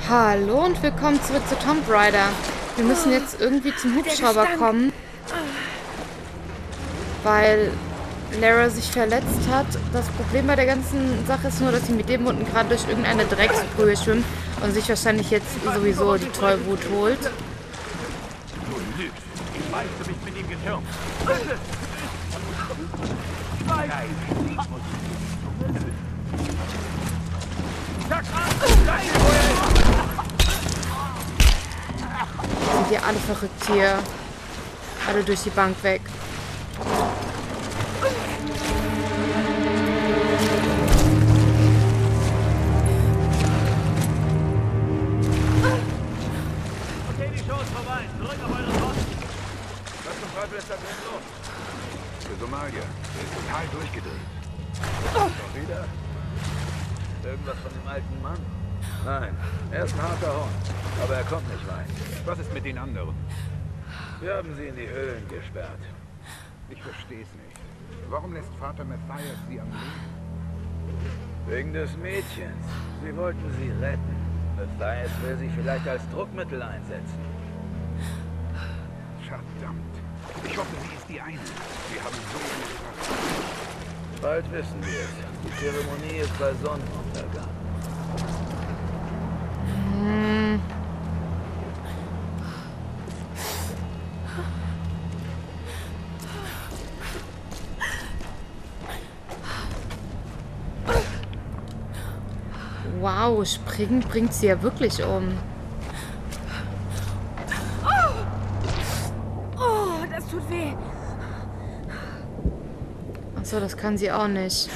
Hallo und willkommen zurück zu Tomb Raider. Wir müssen jetzt irgendwie zum Hubschrauber kommen, weil Lara sich verletzt hat. Das Problem bei der ganzen Sache ist nur, dass sie mit dem unten gerade durch irgendeine Drecksbrühe schwimmt und sich wahrscheinlich jetzt sowieso die Tollwut holt. Du lügst. Ich weiß, du bist mit ihm getürmt. Sind die alle verrückt hier? Alle durch die Bank weg. Okay, die Show ist vorbei. Zurück auf eure Posten. Was zum Teufel ist da drin los? Der Somalier. Der ist total durchgedreht. Schon wieder? Irgendwas von dem alten Mann? Nein, er ist ein harter Hund. Aber er kommt nicht weit. Was ist mit den anderen? Wir haben sie in die Höhlen gesperrt. Ich versteh's nicht. Warum lässt Vater Matthias sie am Leben? Wegen des Mädchens. Sie wollten sie retten. Matthias will sie vielleicht als Druckmittel einsetzen. Verdammt. Ich hoffe, sie ist die eine. Wir haben so lange gewartet. Bald wissen wir es. Die Zeremonie ist bei Sonnenuntergang. Wow, springen bringt sie ja wirklich um. Oh, das tut weh. Achso, das kann sie auch nicht.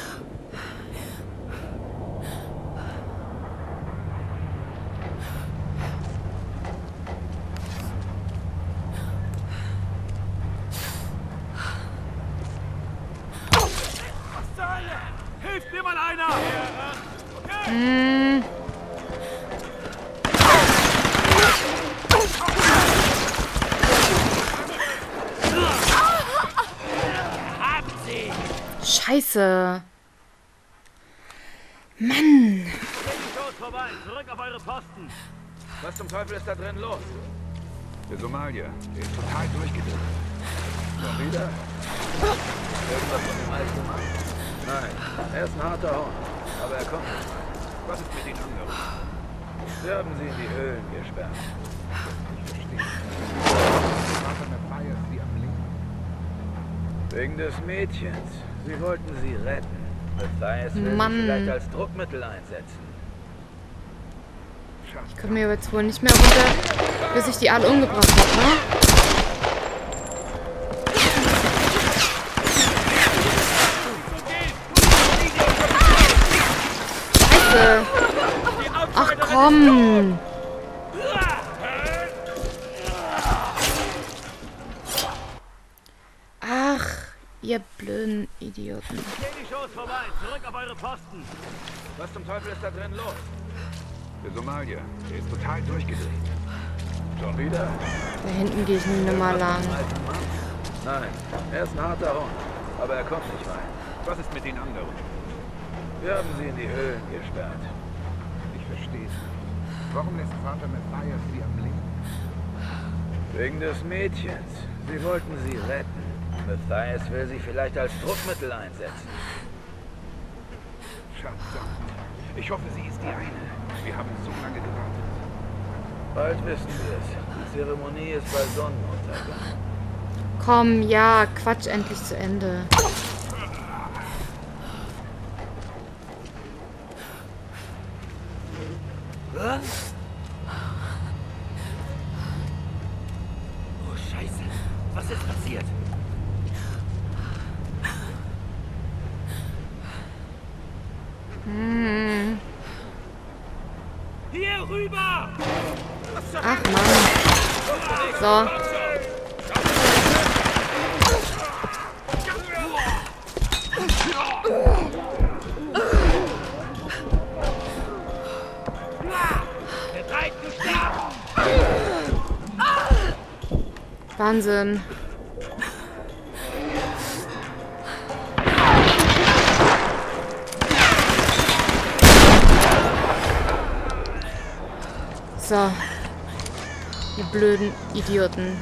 Was zur Hölle? Hilft mir mal einer! Scheiße. Mann. Die Show ist vorbei. Zurück auf eure Posten. Was zum Teufel ist da drin los? Der Somalier. Der ist total durchgedreht. Schon wieder? Irgendwas von dem alten Mann? Nein, er ist ein harter Hund. Aber er kommt nicht weit. Was ist mit den anderen? Wir haben sie in die Höhlen gesperrt. Ich verstehe nicht. Lässt Vater Matthias sie am Leben? Wegen des Mädchens. Sie wollten sie retten. Matthias will Mann. sie vielleicht als Druckmittel einsetzen. Ich komme mir jetzt wohl nicht mehr runter, bis ich die alle umgebracht habe, ne? Scheiße. Ach komm. Ach, ihr blöden Idioten. Okay, die Show ist vorbei. Zurück auf eure Posten. Was zum Teufel ist da drin los? Der Somalier. Der ist total durchgedreht. Schon wieder? Da hinten gehe ich nie nochmal lang. Alten Mann? Nein, er ist ein harter Hund. Aber er kommt nicht weit. Was ist mit den anderen? Wir haben sie in die Höhlen gesperrt. Ich versteh's nicht. Warum lässt Vater Matthias sie am Leben? Wegen des Mädchens. Sie wollten sie retten. Matthias will sie vielleicht als Druckmittel einsetzen. Verdammt. Ich hoffe, sie ist die eine. Wir haben so lange gewartet. Bald wissen wir es. Die Zeremonie ist bei Sonnenuntergang. Komm, ja, Quatsch endlich zu Ende. Was? Oh, Scheiße. Was ist passiert? Hier rüber! Ach Mann. So. Wahnsinn. So. Die blöden Idioten.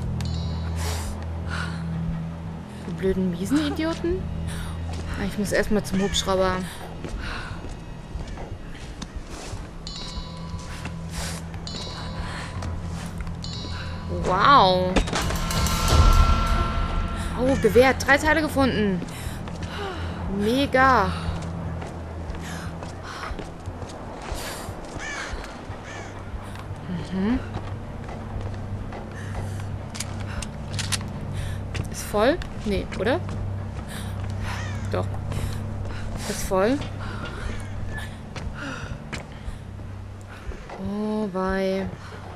Die blöden, miesen Idioten? Ich muss erstmal zum Hubschrauber. Wow. Oh, Gewehr. 3 Teile gefunden. Mega. Ist voll? Nee, oder? Doch. Ist voll. Oh, wei.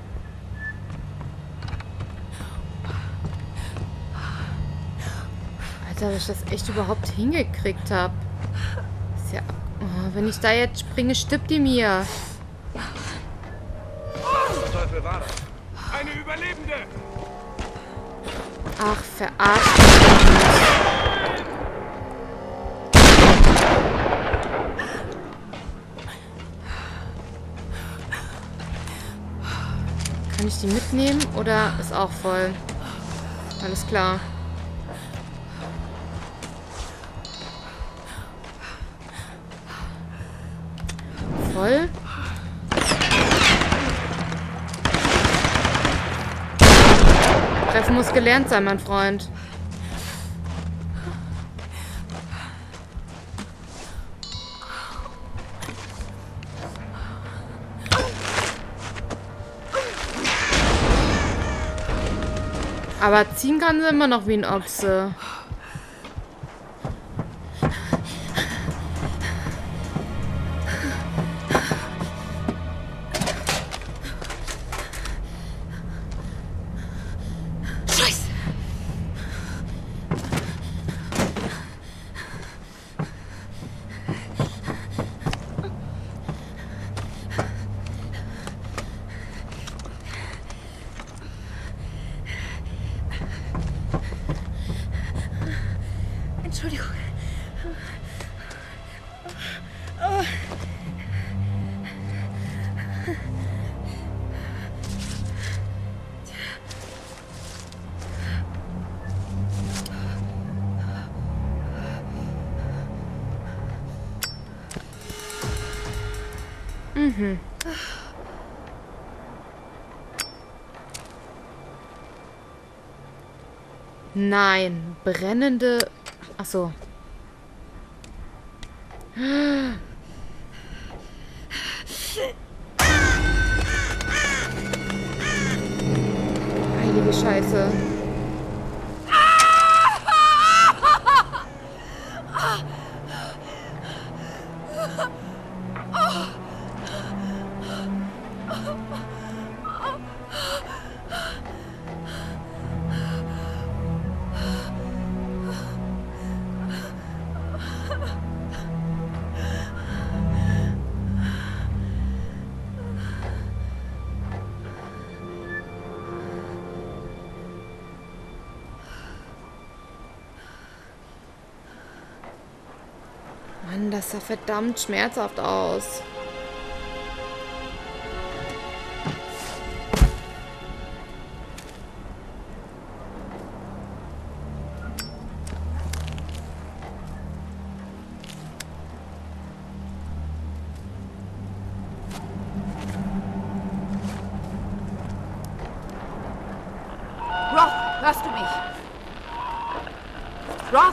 Alter, dass ich das echt überhaupt hingekriegt habe. Ist ja... Oh, wenn ich da jetzt springe, stirbt die mir. Was zum Teufel war das? Eine Überlebende! Ach, verarscht mich. Kann ich die mitnehmen oder ist auch voll? Alles klar. Voll? Treffen muss gelernt sein, mein Freund. Aber ziehen kann sie immer noch wie ein Ochse. Scheiße! Entschuldigung. Mhm. Nein, brennende... Ach so. Heilige Scheiße. Mann, das sah verdammt schmerzhaft aus. Roth, hörst du mich? Roth?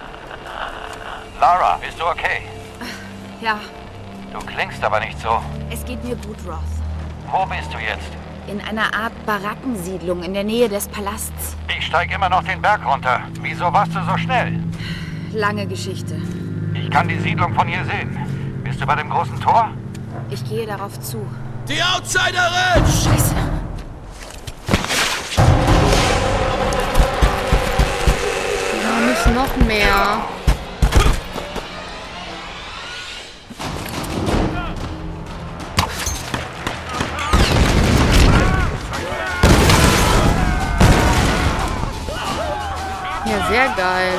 Lara, bist du okay? Ja, Du klingst aber nicht so. es geht mir gut, Roth. Wo bist du jetzt? In einer Art Barackensiedlung in der Nähe des Palasts. Ich steig immer noch den Berg runter. Wieso warst du so schnell? Lange Geschichte. Ich kann die Siedlung von hier sehen. Bist du bei dem großen Tor? Ich gehe darauf zu. Die Outsiderin! Scheiße. Ja, nicht noch mehr. Ja, sehr geil.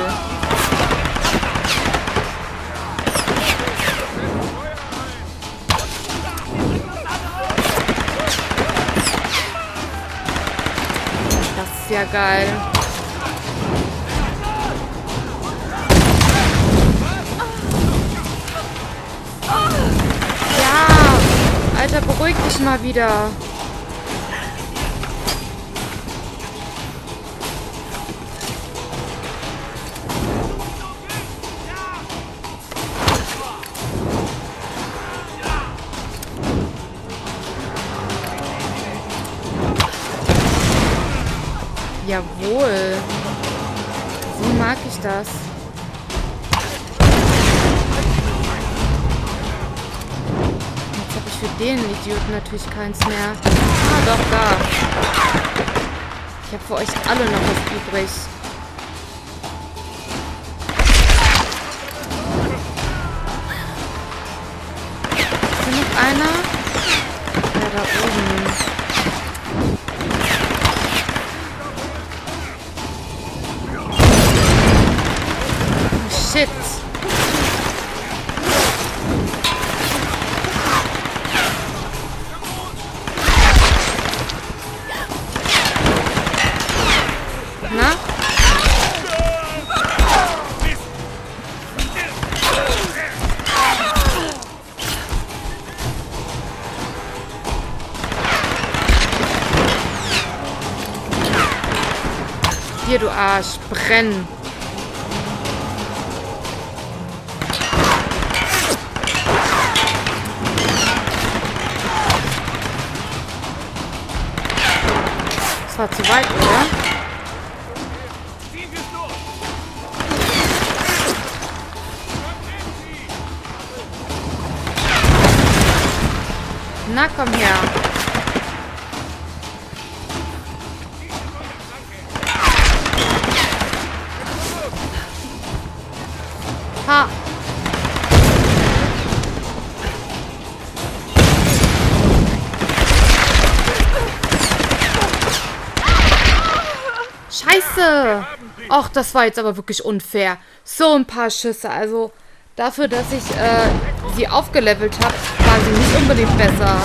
ist ja geil. Ja! Alter, beruhig dich mal wieder. Jawohl. So mag ich das. Jetzt habe ich für den Idioten natürlich keins mehr. Ah, doch, da. Ich habe für euch alle noch was übrig. Ist hier noch einer? Ja, da oben. Shit. Na? Hier, du Arsch. Brenn. Das war zu weit, oder? Na, komm her. Ha. Scheiße! Och, das war jetzt aber wirklich unfair. So ein paar Schüsse. Also dafür, dass ich sie aufgelevelt habe, war sie nicht unbedingt besser.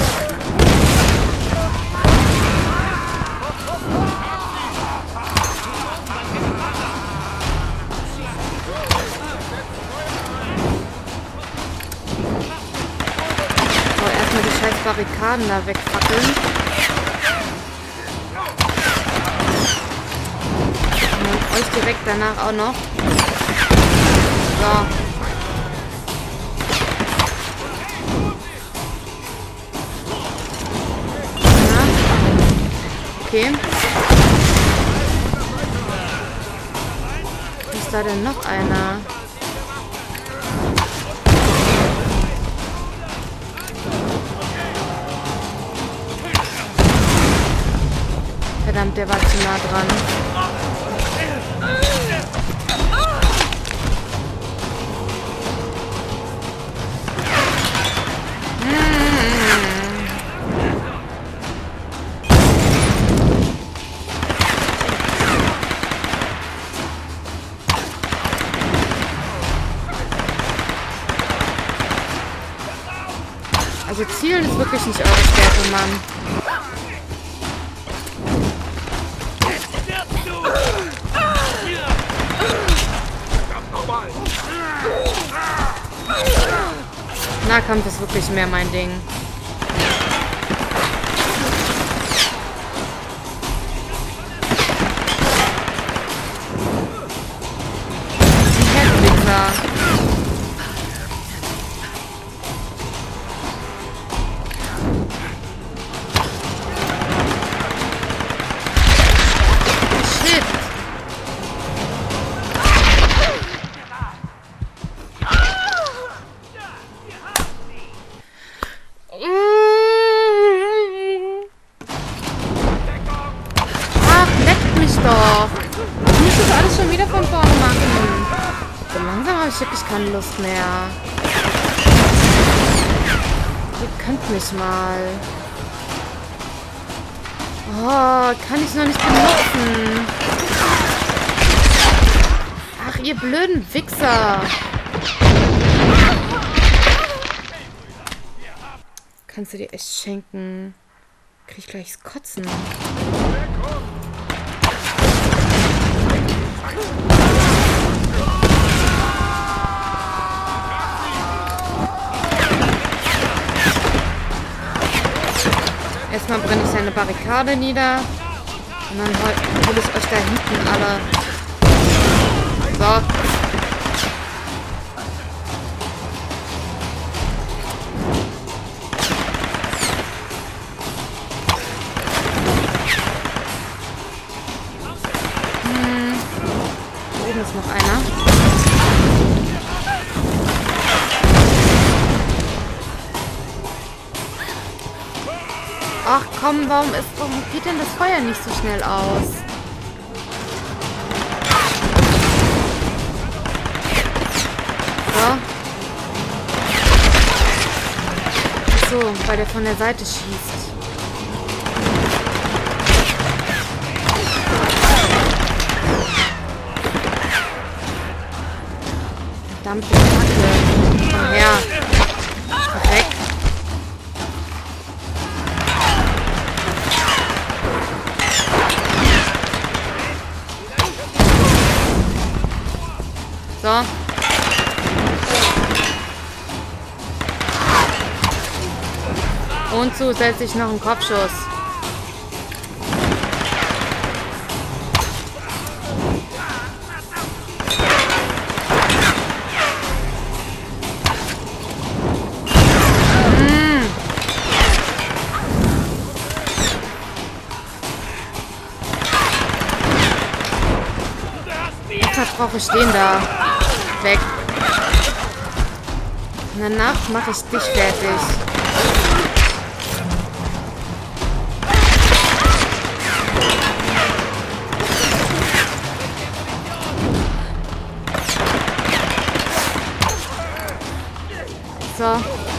So, erstmal die scheiß Barrikaden da wegfackeln. Euch direkt danach auch noch. So. Ja. Okay. Wo ist da denn noch einer? Verdammt, der war zu nah dran. Also Zielen ist wirklich nicht eure Stärke, Mann. Nahkampf ist wirklich mehr mein Ding. Die Headwicker. Ich habe wirklich keine Lust mehr. Ihr könnt mich mal. Oh, kann ich noch nicht benutzen. Ach, ihr blöden Wichser. Kannst du dir echt schenken. Krieg ich gleich das Kotzen. Erstmal brenne ich seine Barrikade nieder. Und dann hole ich euch da hinten alle. So. Da oben ist noch einer. Ach komm, warum geht denn das Feuer nicht so schnell aus? So. So, weil der von der Seite schießt. Verdammte Kacke. Komm her. Perfekt. So. Und zusätzlich noch ein Kopfschuss. Jetzt brauche ich den da. Weg. Und danach mache ich dich fertig. So.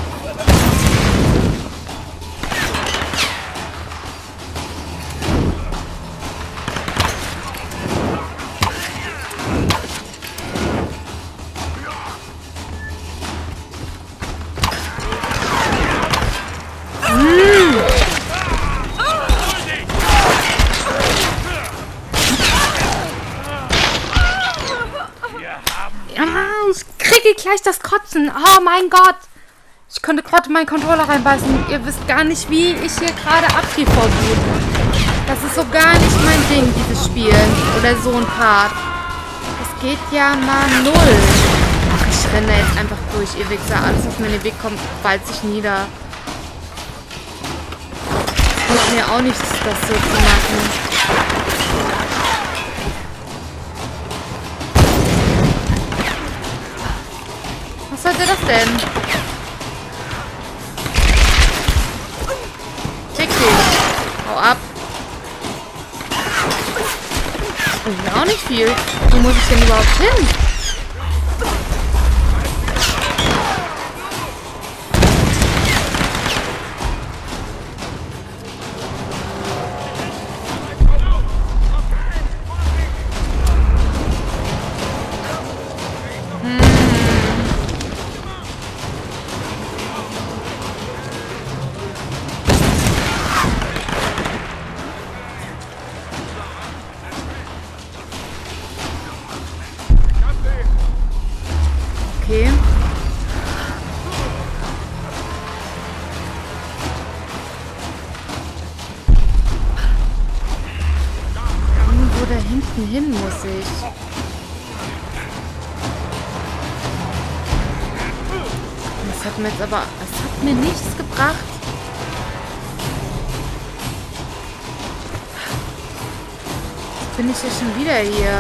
Ich kriege gleich das Kotzen. Oh mein Gott. Ich könnte gerade in meinen Controller reinbeißen. Ihr wisst gar nicht, wie ich hier gerade abgehe vor Wut. Das ist so gar nicht mein Ding, dieses Spiel. Oder so ein Part. Das geht ja mal null. Ach, ich renne da jetzt einfach durch, ihr Wichser. Alles, was mir in den Weg kommt, ballt sich nieder. Das bringt mir auch nichts, das so zu machen. Was sollte das denn? Fick dich. Hau ab. Das bringt mir auch nicht viel. Wo muss ich denn überhaupt hin? Okay. Irgendwo da hinten hin muss ich. Das hat mir jetzt aber... Das hat mir nichts gebracht. Jetzt bin ich ja schon wieder hier.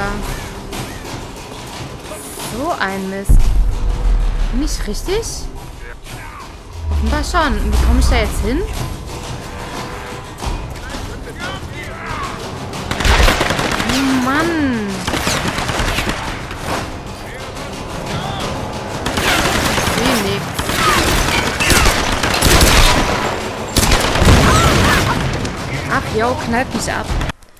So ein Mist. Bin ich richtig? Offenbar schon. Und wie komme ich da jetzt hin? Oh Mann. Ich sehe nichts. Ach jo, knallt mich ab.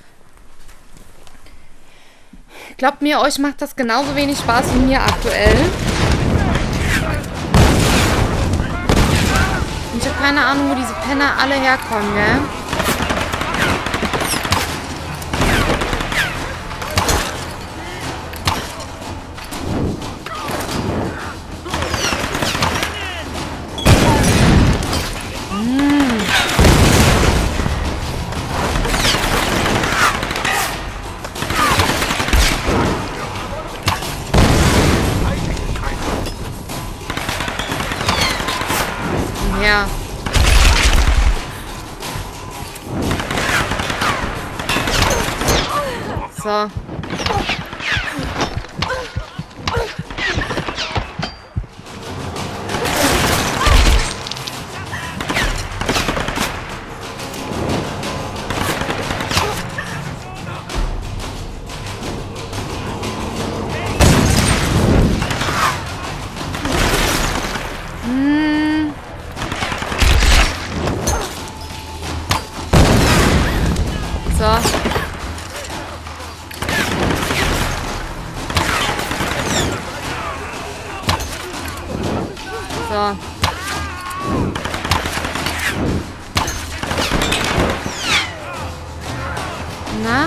Glaubt mir, euch macht das genauso wenig Spaß wie mir aktuell. Ich habe keine Ahnung, wo diese Penner alle herkommen, gell? So. So. Na?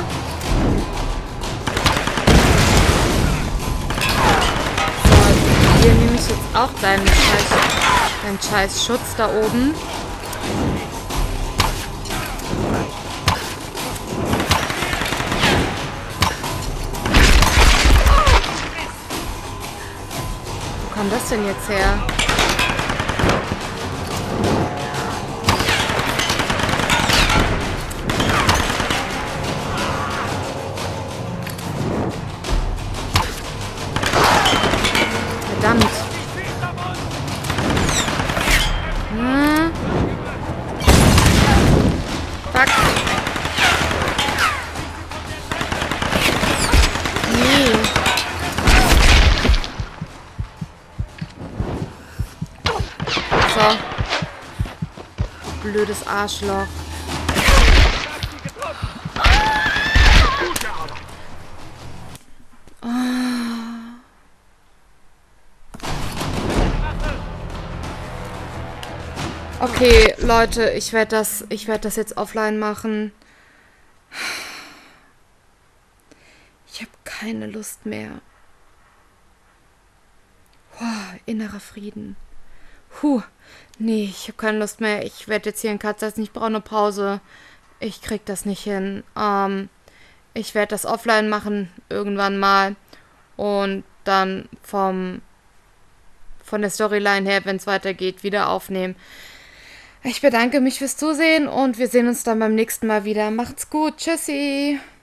So, hier nehme ich jetzt auch deinen scheiß Schutz da oben. Wo kommt das denn jetzt her? Verdammt. Fuck. Nee. So. Blödes Arschloch. Okay, Leute, ich werd das jetzt offline machen. Ich habe keine Lust mehr. Innerer Frieden. Nee, ich habe keine Lust mehr. Ich werde jetzt hier einen Cut setzen. Ich brauche eine Pause. Ich krieg das nicht hin. Ich werde das offline machen, irgendwann mal. Und dann von der Storyline her, wenn es weitergeht, wieder aufnehmen. Ich bedanke mich fürs Zusehen und wir sehen uns dann beim nächsten Mal wieder. Macht's gut. Tschüssi.